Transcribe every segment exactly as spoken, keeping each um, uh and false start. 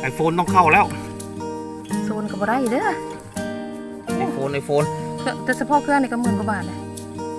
โฟนต้องเข้าแล้วโซนกับอะไรเด้อไอโฟนไอโฟนแต่เฉพาะเครื่องนี่ก็หมื่นกว่าบาทเลย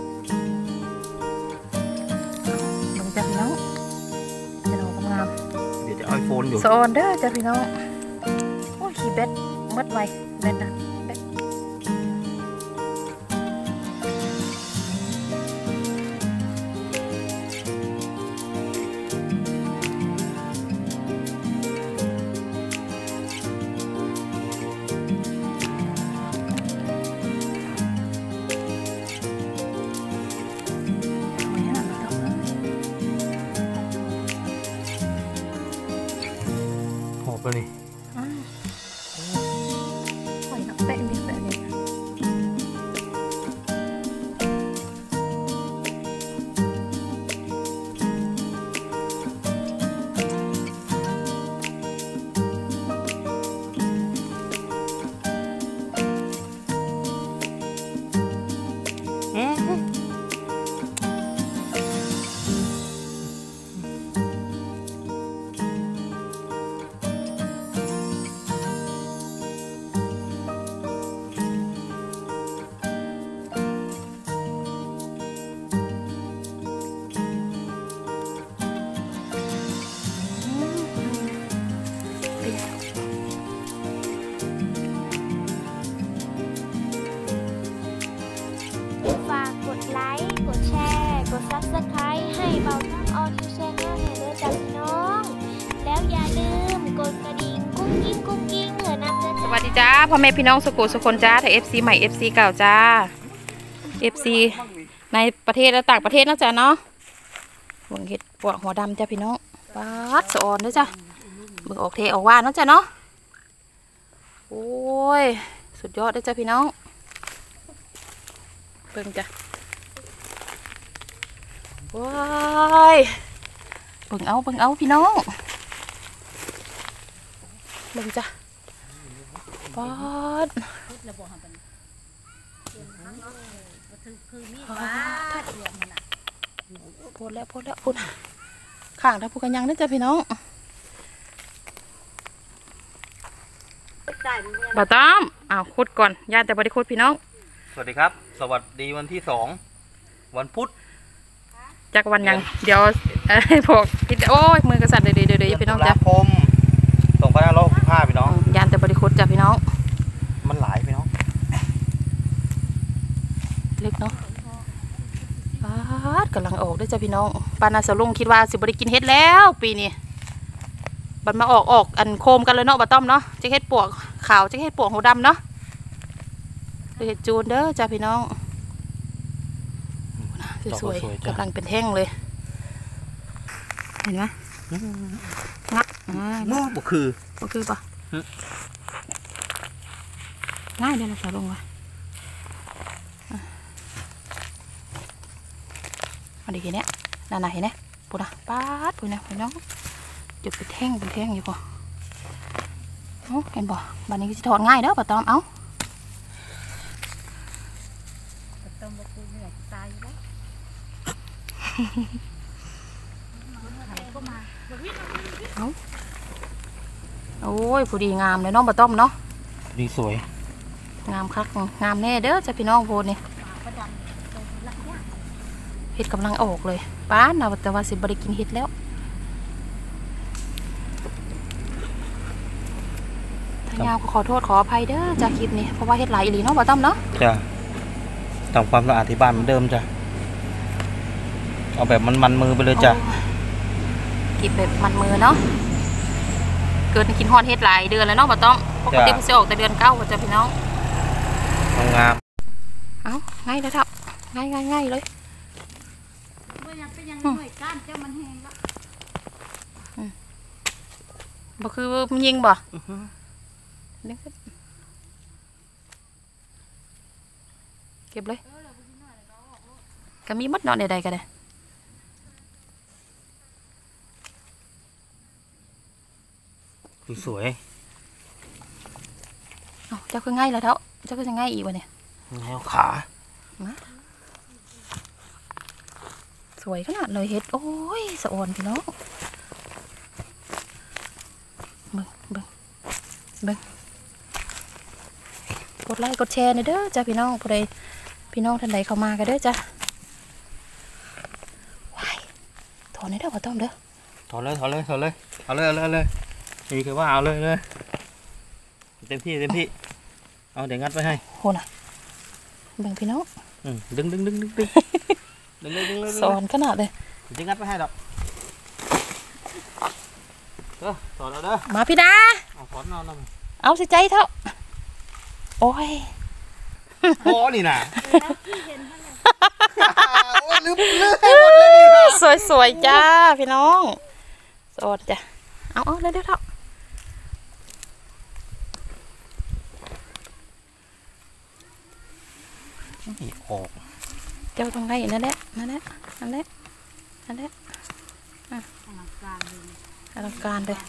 ลงจากพี่น้องจะนอนงามเดี๋ยวจะเอาไอโฟนอยู่โซนเด้อจากพี่น้องโอ้ยขี่เบ็ดมัดไว้เบ็ดนะตัวนี้ปล่อยนักเตะดิเตะดิซับสไครบ์ให้เบาน้ำออนยูแชนแนลเนี่ยเด้อจ้าพี่น้องแล้วอย่าลืมกดกระดิ่งกุ้งกิ้งกุ้งกิ้งเหนือน้ำเด้อสวัสดีจ้าพ่อแม่พี่น้องสุโขสุคนจ้าถ้า เอฟ ซี ใหม่ เอฟ ซี เก่าจ้า เอฟ ซี ในประเทศและต่างประเทศนะจ้าเนาะหวงเห็ดปวดหัวดำจ้าพี่น้องปาดสะออนด้วยจ้าเบิกออกเทออกว่านะจ้าเนาะโอ้ยสุดยอดด้วยจ้าพี่น้องเบิ่งจ้าว้ายเบิ่งเอาเบิ่งเอาพี่น้องเบิ่งจ้ะปอดพูดแล้วพูดแล้วพูดข้างถ้าพูดกันยังนี่จ้ะพี่น้องบ่ต้อมอ้าวคุดก่อนญาติแต่บ่ได้คุดพี่น้องสวัสดีครับสวัสดีวันที่สองวันพุธจากวันยังเดี๋ยวพวกกินโอ้ยมือกระสันเดี๋ยวเดี๋ยวเดี๋ยวพี่น้องจ้ะคมสองพันห้าร้อยหกสิบห้าพี่น้องยานแต่บริโภคจ้ะพี่น้องมันหลายพี่น้องเล็กเนาะปาดกำลังออกด้วยจ้ะพี่น้องปานาสลุงคิดว่าสิบริกินเฮ็ดแล้วปีนี้บันมาออกออกอันโคมกันเลยเนาะบะต้อมเนาะจะเฮ็ดปวกขาวจะเฮ็ดปวกหัวดำเนาะเฮ็ดจูนเด้อจ้ะพี่น้องสวยๆกำลังเป็นแท่งเลยเห็นไหมงัดง้อบ่คือบ่คือปะง่ายเดี๋ยวเราใส่ลงไว้เอาดีเห็นเนี้ยนั่นน่ะเห็นเนี้ยปุ๊บนะป๊าดปุ๊บนะพี่น้องจุดเป็นแท่งเป็นแท่งอยู่ปะเห็นปะบันนี้จะถอดง่ายเด้อปะตอมเอาโอ้ยผู้ดีงามเลยน้องบะต้อมเนาะดีสวยงามคักงามแน่เด้อจ้ะพี่น้องโพนี่เห็ดกำลังออกเลยป้าน่ะแต่ว่าสิบริกินเห็ดแล้วทางยาวก็ขอโทษขออภัยเด้อจากคลิปนี้เพราะว่าเห็ดหลายอีหลีเนาะบะต้อมเนาะจ้ะทำความสะอาดที่บ้านเหมือนเดิมจ้ะเอาแบบมันมันมือไปเลยจ้ะกินแบบมันมือเนาะเกิดกินฮอดเฮ็ดหลายเดือนแล้วเนาะบ่ต้องปกติมันจะออกแต่เดือนเก้าก็จะพี่น้องงามเอาง่ายเลยครับง่ายง่ายง่ายเลยบ่คือมันยิงบ่เก็บเลยก็มีมัดนอนใดๆก็ได้สวยเจ้าคือง่ายแล้วเท่าเจ้าคือจะง่ายอีกวะเนี่ยง่ายขาสวยขนาดเลยเฮ็ดโอ้ยสะอ่อนพี่น้องเบิ่งเบิ่งเบิ่งกดไลค์กดแชร์หน่อยเด้อจ้าพี่น้องผู้ใดพี่น้องท่านใดเข้ามากันเด้อจ้าว้ายถอนให้เด้อบ่ต้องเด้อถอนเลยถอนเลยถอนเลยเอาเลยเอาเลยเอาเลยนี่คือว่าเอาเลยเลยเต็มที่เต็มที่เอาเดี๋ยวงัดไว้ให้โหน่ะเบิ่งพี่น้องอืมดึงดึงดึงดึงดึงดึงเลยดึงเลยสอนขนาดเลยจะงัดไว้ให้ดอกเด้อถอนเอาเด้อมาพี่ดาเอาถอนเอาหน่อยเอาสิใจเถอะโอ้ยพอนี่นะโอ้ยลืมลืมให้หมดเลยนี่นะสวยๆจ้าพี่น้องสดจ้ะเอาเอาเร็วๆเถอะนี่ออกเจ้าต้องได้นั่นแหละนั่นแหละนั่นแหละนั่นแหละอ่ะอลังการเลย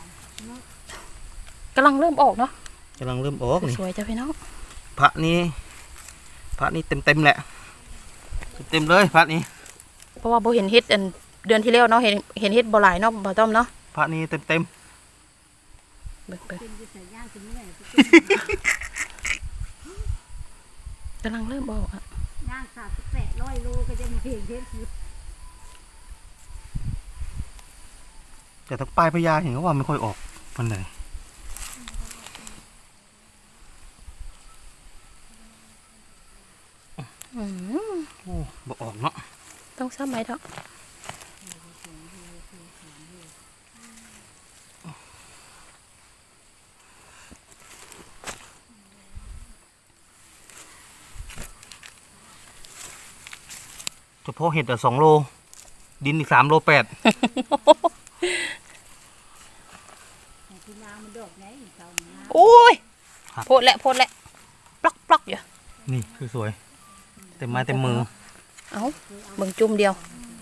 กำลังเริ่มออกเนาะกำลังเริ่มออกนี่สวยจ้ะพี่น้องพระนี้พระนี้เต็มเต็มๆแหละเต็มๆเลยพระนี้เพราะว่าโบเห็นเฮ็ดอันเดือนที่แล้วเนาะเห็นเห็นเฮ็ดบ่หลายเนาะบ่ต้อมเนาะพระนี้เต็มเต็มเบิ่งเบิ่งกำลังเริ่มออกอ่ะย่างสามสิบแปดร้อยโลก็จะมาเพียงเท่านี้แต่ทั้งปลายพญาเห็นว่าไม่ค่อยออกมันไหนอืมโอ้บ่ออกเนาะต้องซ้ำไหมเถอะเฉพาะเห็ดแต่สองโลดินอีกสามโลแปดแต่ที่นามันดอกไงเขานาโอ้ยโพดแหละโพดแหละปลอกปลอกอยู่นี่คือสวยเต็มไม้เต็มมือเอาเบิ่งจุ่มเดียว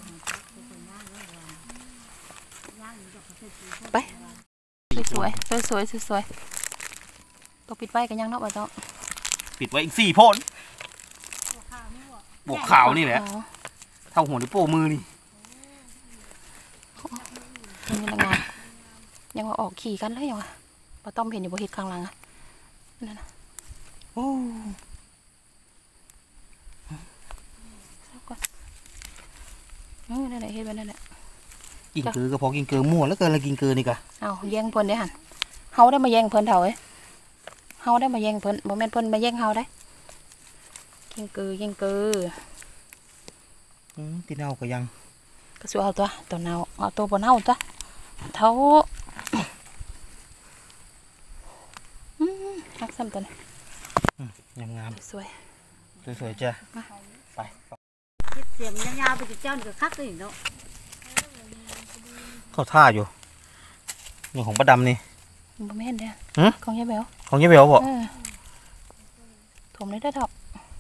ไปสวยสวยสวยสวยสวยตัวปิดไว้กันยังเนาะบ่ต้องปิดไว้อีกสี่โพนบวกขาวนี่แหละอ๋อเท่าหัวนิ้วโป้งมือนี่นี่ยังไงยังว่าออกขี่กันเลยยังวะบ่ต้องเห็นอยู่บ่เฮ็ดข้างหลังอ่ะนั่นน่ะโอ้เอาก่อนเออนั่นแหละเฮ็ดไว้นั่นแหละกินเกลือก็พอกินเกลือมั่วแล้วเกินอะไรกินเกลือนี่กะเอาแย่งเพิ่นได้หั่นเฮาได้มาแย่งเพิ่นเฒ่าเอ้ยเฮาได้มาแย่งเพิ่นบ่แม่นเพิ่นมาแย่งเฮาได้กินเกือแย่งเกืออืมที่เน่าก็ยังก็สิเอาตัวตัวเน่าเอาตัวบ่เน่าตัวเท่าอืมรักซ้ำตัวนี้งามงามสวยๆสวยๆจ้ะไปคิดเสียมยาวๆไปจะเจ้าก็คักเลยเนาะเข้าท่าอยู่นี่ของป้าดำนี่บ่แม่นเด้อหึของยายแววของยี่เบลบ่เออถมได้ได้อเถอะ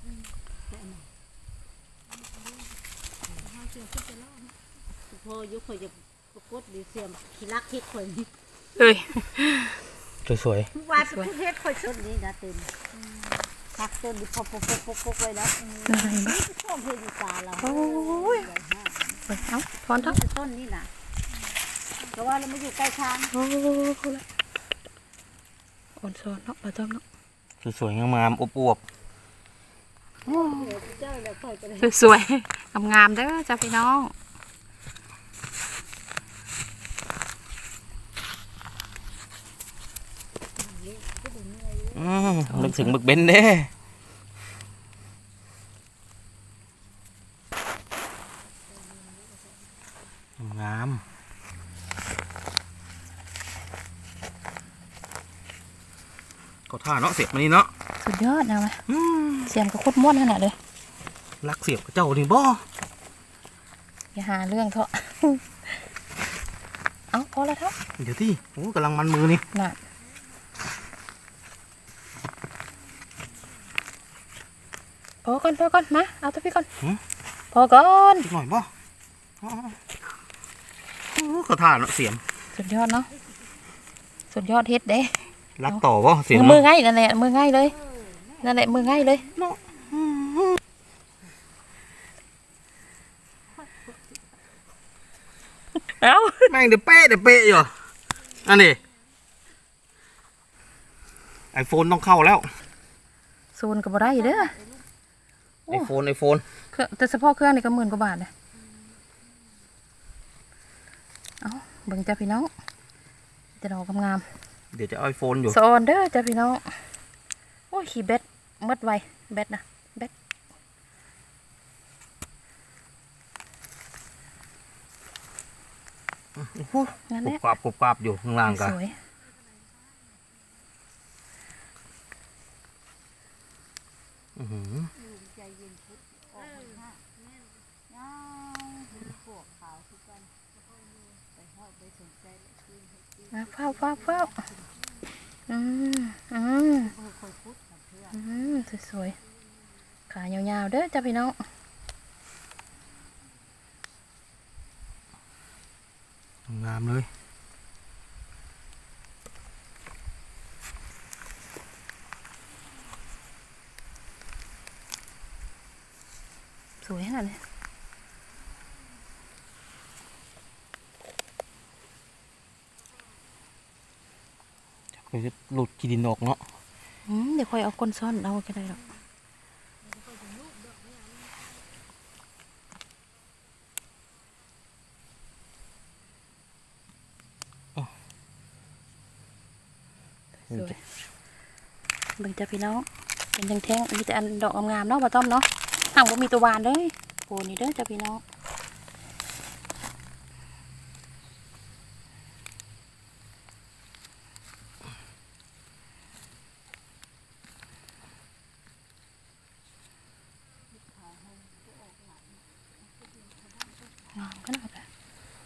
พอยุคข่อยจะกดดีเสียมขี้รักเฮ็ดข่อยนี่เอ้ยสวยทุกวันเป็นเฮ็ดข่อยชดนี่นะเต็มคักต้นดิพอปกๆๆๆไว้แล้วอะไรบ้างช่วงเพลงตาเราโอ้ยเบิ่งเอาพรเถอะต้นนี่น่ะเพราะว่าเราไม่อยู่ใกล้ทางโอ้พอละอ่อนสอนเนาะบ่ต้องเนาะๆสวยๆงามๆอวบเจ้าแล้วข่อยก็เลยสวยๆงามๆเด้อจ้าพี่น้องๆอืมนึกถึงบึกเบนเด้งามก็ท่าเนาะเสียบมานี่เนาะสุดยอดนะวะอืมเสียงก็โคตรม่วนขนาดเลยรักเสียบกับเจ้านี่บ่อย่าหาเรื่องเถอะ เอาพอแล้วเถอะเดี๋ยวที่โอ้กำลังมันมือนี่น่ะพอก่อนพอก่อนมาเอาตัวพี่ก่อนพอก่อนอีกหน่อยบ่อ๋อโอ้ก็ท่าเนาะเสียมสุดยอดเนาะสุดยอดเฮ็ดเด้รักต่อบ่เสียมมือเนาะง่ายนั่นแหละมือง่ายเลยนั่นแหละมือง่ายเลยเอาแม่งเดี๋ยวเป๊ะเดี๋ยวเป๊ะอยู่อันนี้ไอโฟนต้องเข้าแล้วโซนก็บ่ได้เด้อไอโฟนไอโฟนเครื่องแต่เฉพาะเครื่องนี่ก็หมื่นกว่าบาทเลยเอาเบิ่งจ้าพี่น้องจะดอกงามเดี๋ยวจะเอาไอโฟนอยู่ๆโซนเด้อจ้าพี่น้องโอ้ยขี่เบ็ดมดไวเบ็ดนะเบ็ด งั้นกแหรุละบกราบกรุบกราบอยู่ข้างล่างกันสวยอื้อหือใจเย็นพุทธออกมาย่าพวกขาวทุกวันไปเข้าไปสนใจเลยกินให้กินมาเฝ้าเฝ้าเฝ้าอืมอืมเออคอยพุทธกับเพื่อนอืมสวยๆขายาวๆเด้อจ้าพี่น้องงามเลยสวยขนาดนี้ก็จะหลุดกีดินออกเนาะอืมเดี๋ยวค่อยเอาก้นซ่อนเอาก็ได้หรอก สวยเบิ่งจ้าพี่น้องเป็นยังแท่งมีแต่อันดอกงามๆเนาะบ่ต้อมเนาะห่างบ่มีตัววานเลยโหนี่เด้อจ้าพี่น้องงามขนาดเลย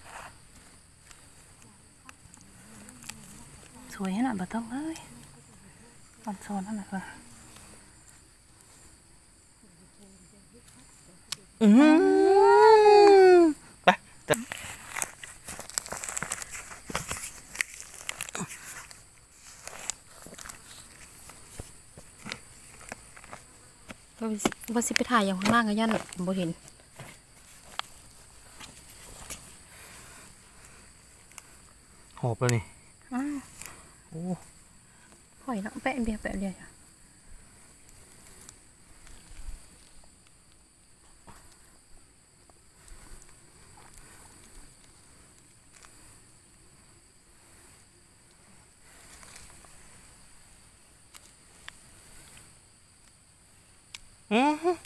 สวยขนาดบ่ต้อมเอ้ยอ่อนโซนขนาดเลยอือหือไปแต่ว่าสิว่าสิไปถ่ายอย่างข้างล่างก็ยันบ่เห็นหอบแล้วนี่อ้าวโอ้หอยเนาะแปะเบียร์แปะเบียร์อือหือ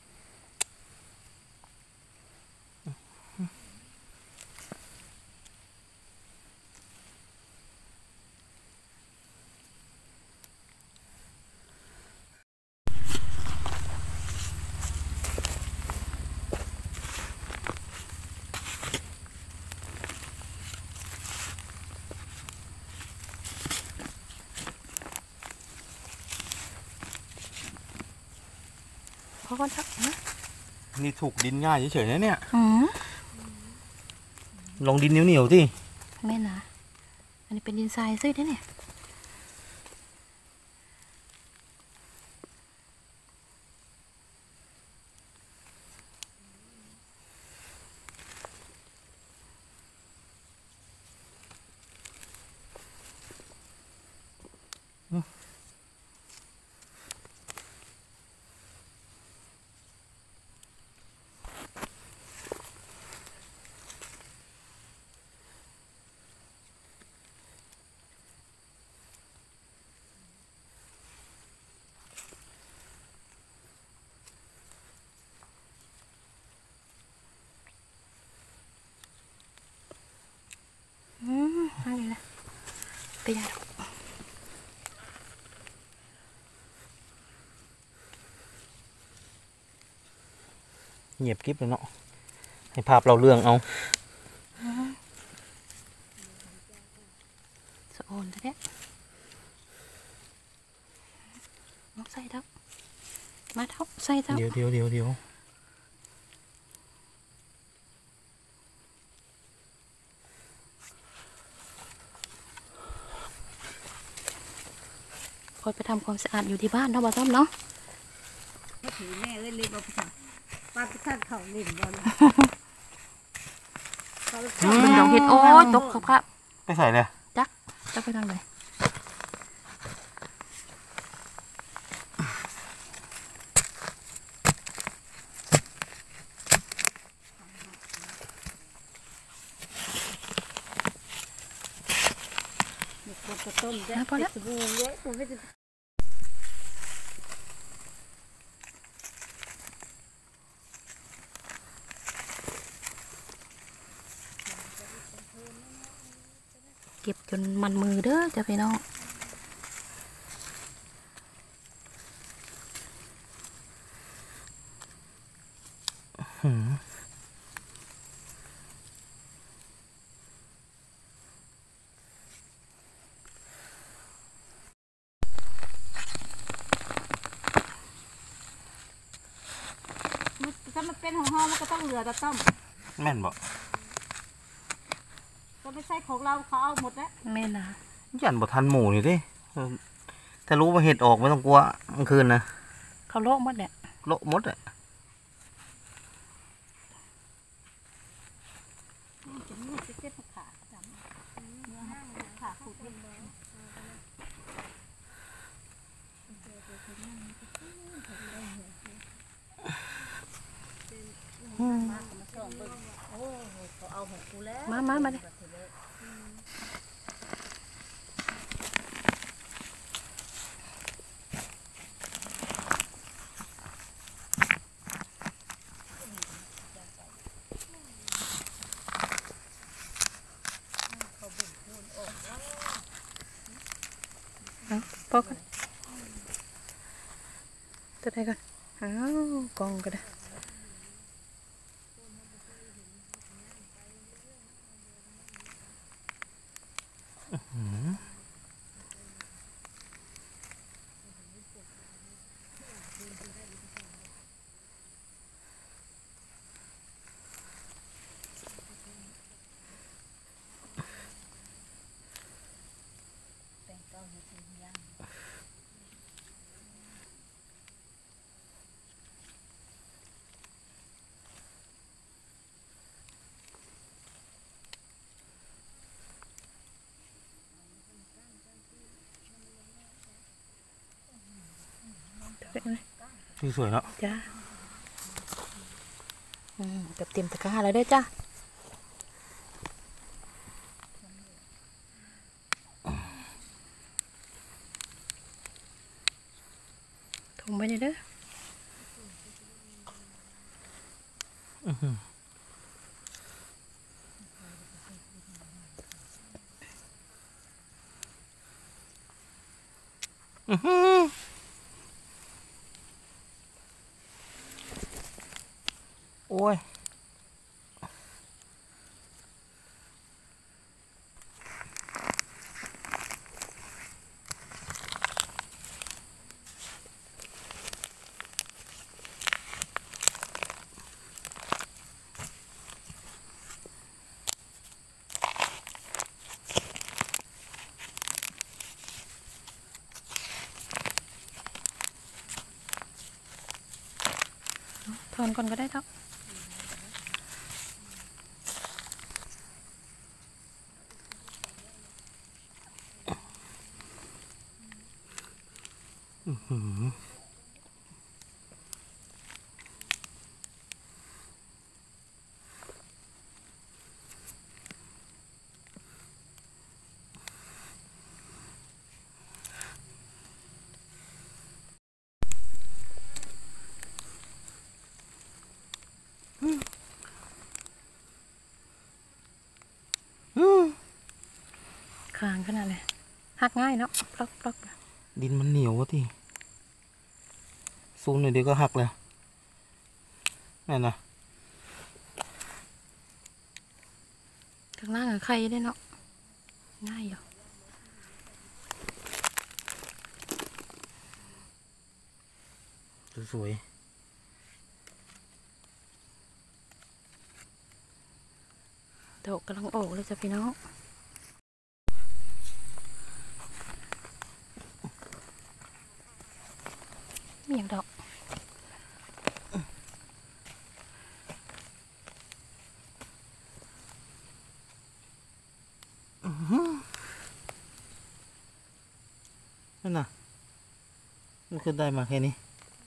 พอก่อนครับนะนี่ถูกดินง่ายเฉยๆนะเนี่ยอืมลงดินเหนียวๆที่แม่นะอันนี้เป็นดินทรายซื้อได้เนี่ยอืมอะไรนะไปยาดอกเงียบกริบเลยเนาะให้ภาพเราเรื่องเอาสะโอนแท้ๆน้องใส่เท้ามาเท้าใส่เท้าเดี๋ยวเดี๋ยวเดี๋ยวเดี๋ยวคอยไปทำความสะอาดอยู่ที่บ้านเนาะบ่ต้อมเนาะเขาถือแม่เอ้ยเลยบอกว่าป้าไปทักเขาเล่นบอลเขาไปทักเป็นดอกเห็ดโอ้ยตกครับครับไปใส่เลยจักจะไปทางไหนบดกระต้มได้นะพอแล้วสบู่เยอะผมไม่จะเก็บจนมันมือเด้อจ้ะพี่น้องถ้ามันเป็นของห้องมันก็ต้องเหลือแต่ต้มแม่นบอกก็ไม่ใช่ของเราเขาเอาหมดแล้วแม่นะยันบ่ทันหมูนี่ดิเออถ้ารู้ว่าเห็ดออกไม่ต้องกลัวกลางคืนนะเขาโลกหมดเนี่ยโละหมดอ่ะจะมีเจ็บขาจำเนื้อขาขุดนิดนึงเอาของกูแล้วมามามาดิเอาพอกันตัวใดก่อนอ้าวกองก็ได้ตัวใดไหมสวยๆเนาะจ้าอืมเกือบเต็มตะกร้าแล้วเด้อจ้าถุงไปเลยเด้ออื้อหือโอ้ยทอนก่อนก็ได้ครับคางขนาดเลยหักง่ายเนาะปลอกปลอกดินมันเหนียววะที่ซูมหน่อยเดียวก็หักเลยแม่นนะข้างล่างกับไข่ได้เนาะง่ายอยู่สวยดอกกำลังออกเลยจ้ะพี่น้องมีอย่างดอกๆนั่นน่ะมันขึ้นได้มาแค่นี้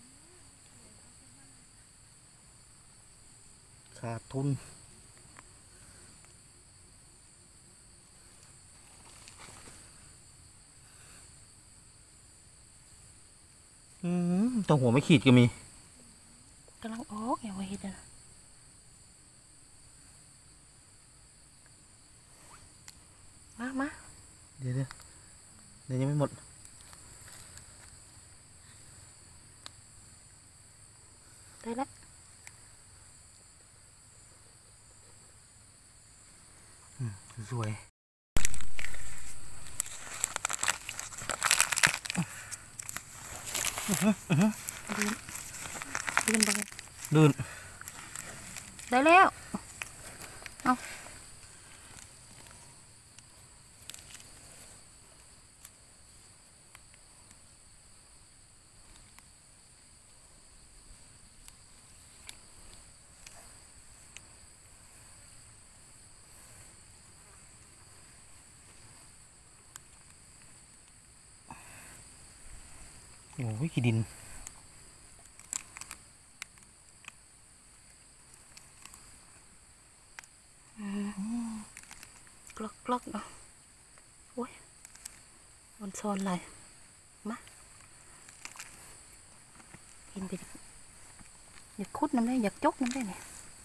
ขาดทุนตัวหัวไม่ขีดก็มีกำลังออกอย่างว่าเห็ดนะมามาเดี๋ยวเดี๋ยวเดี๋ยวยังไม่หมดได้แล้วสวยลื่นไปลื่นได้แล้วเอาโอ้ยขี้ดินกลอกกลอกเนาะโอ้ยมันซ้อนอะไรมากินไปดิอยากคุดน้ำได้อยากจกน้ำได้เนี่ย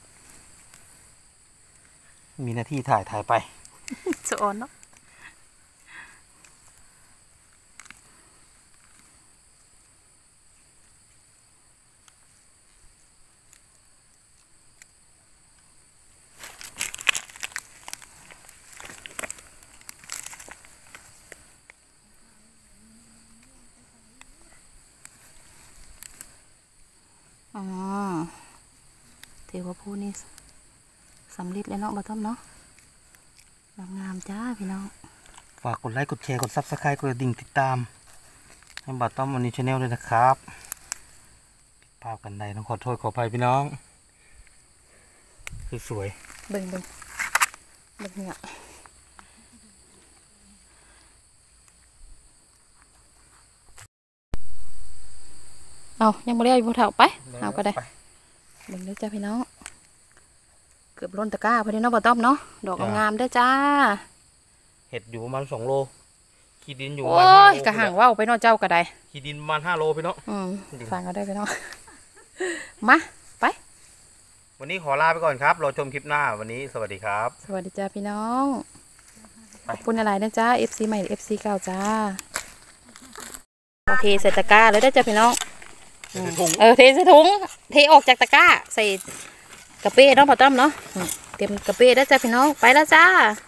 มีหน้าที่ถ่ายถ่ายไปสะออนเนาะอ๋อเทวพูนี่สำลิดเลยเนาะบะต้อมเนาะงามๆจ้าพี่น้องฝากกดไลค์กดแชร์กดซับสไครต์กดกระดิ่งติดตามให้บัตรต้อมวันนี้ชาแนลด้วยนะครับผิดพลาดกันใดต้องขอโทษขออภัยพี่น้องคือสวยเบิ่งเบิ่งเบิ่งเนี่ยเอายังไม่ได้อยู่บนเถาไปเอาก็ได้เบิ่งเด้อจ้าพี่น้องเกือบล้นตะกร้าพอดีเนาะบ่ต้อมเนาะดอกงามๆเด้อจ้าเห็ดอยู่ประมาณสองโลขี้ดินอยู่ประโอ้มาณห้าย โลกระหังว่าวไปเนาะเจ้าก็ได้ขี้ดินประมาณห้าโลพี่น้องอืมจริงฟังก็ได้พี่น้องมาไปวันนี้ขอลาไปก่อนครับรอชมคลิปหน้าวันนี้สวัสดีครับสวัสดีจ้าพี่น้องขอบคุณอะไรนะจ้า เอฟ ซี ใหม่ เอฟ ซี เก่าจ้าโอเคใส่ตะกร้าเลยได้อจ้าพี่น้องถุงเออเทใส่ถุงเทออกจากตะกร้าใส่กระเป้เนาะพอต้อมเนาะอืมเต็มกระเป้ได้อจ้าพี่น้องไปแล้วจ้า